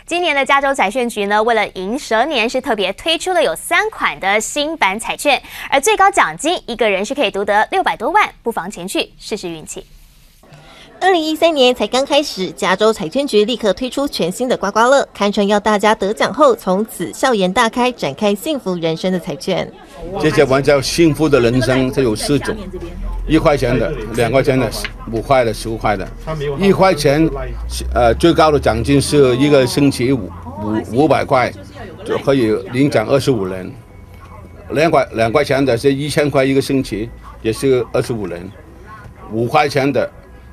今年的加州彩券局呢，为了迎蛇年，是特别推出了有3款的新版彩券，而最高奖金一个人是可以独得600多万，不妨前去试试运气。 2013年才刚开始，加州彩券局立刻推出全新的刮刮乐，堪称要大家得奖后从此笑颜大开，展开幸福人生的彩券。 这些玩叫幸福的人生，这有4种：1块钱的、2块钱的、5块的、15块的。1块钱，最高的奖金是一个星期500块，就可以领奖25人。2块钱的是1000块一个星期，也是25人。5块钱的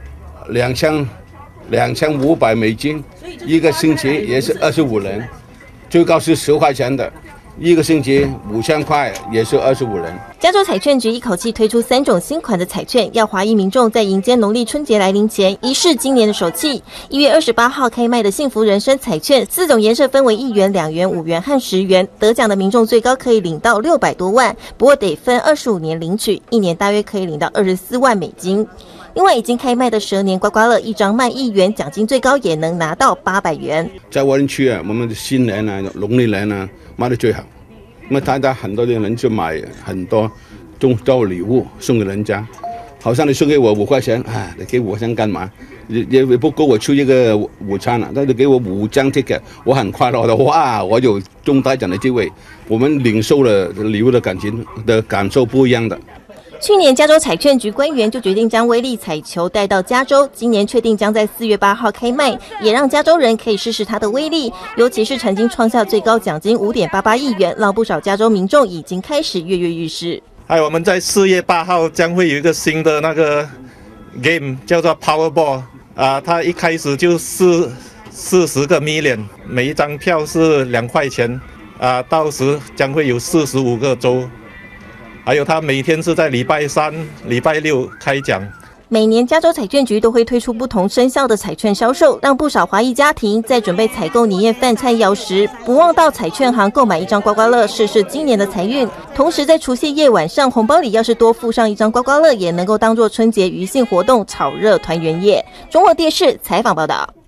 2500美金一个星期，也是25人。最高是10块钱的，一个星期5000块，也是25人。 加州彩券局一口气推出3种新款的彩券，要华裔民众在迎接农历春节来临前一试今年的手气。1月28号开卖的幸福人生彩券，4种颜色分为1元、2元、5元和10元，得奖的民众最高可以领到600多万，不过得分25年领取，1年大约可以领到24万美金。另外，已经开卖的蛇年刮刮乐，1张卖1元，奖金最高也能拿到800元。 在湾区啊，我们的新年啊、农历年啊，卖的最好。因为大家很多人就买很多做礼物送给人家，好像你送给我5块钱，你给我5块钱干嘛？也不够我吃一个午餐了。但是给我5张 ticket， 我很快乐的，哇，我有中大奖的机会。我们领受了礼物的感受不一样的。 去年加州彩券局官员就决定将威力彩球带到加州，今年确定将在4月8号开卖，也让加州人可以试试它的威力。尤其是曾经创下最高奖金5.88亿元，让不少加州民众已经开始跃跃欲试。 我们在4月8号将会有一个新的那个 game 叫做 Powerball 它一开始就是40个 million， 每一张票是2块钱到时将会有45个州。还有，它每天是在礼拜3、礼拜6开奖。 每年加州彩券局都会推出不同生肖的彩券销售，让不少华裔家庭在准备采购年夜饭菜肴时，不忘到彩券行购买1张刮刮乐，试试今年的财运。同时，在除夕夜晚上，红包里要是多附上1张刮刮乐，也能够当作春节余兴活动，炒热团圆夜。中国电视采访报道。